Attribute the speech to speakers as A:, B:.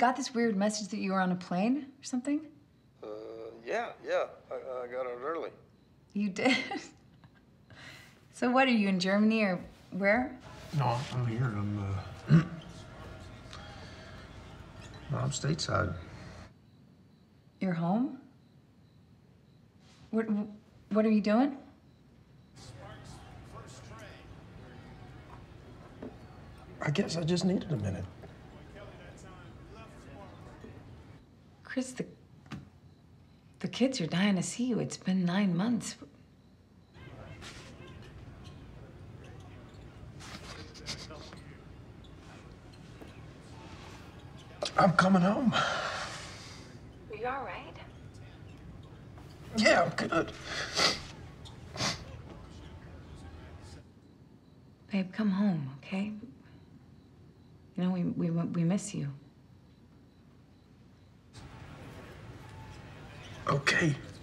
A: got this weird message that you were on a plane or something?
B: Yeah. I got out early.
A: You did? So what, are you in Germany or where?
B: No, I'm here. I'm stateside.
A: You're home? What are you doing?
B: I guess I just needed a minute.
A: Chris, the kids are dying to see you. It's been 9 months.
B: I'm coming home.
A: Are you all right?
B: Yeah, I'm good.
A: Babe, come home, okay? You know, we miss you.
B: Okay.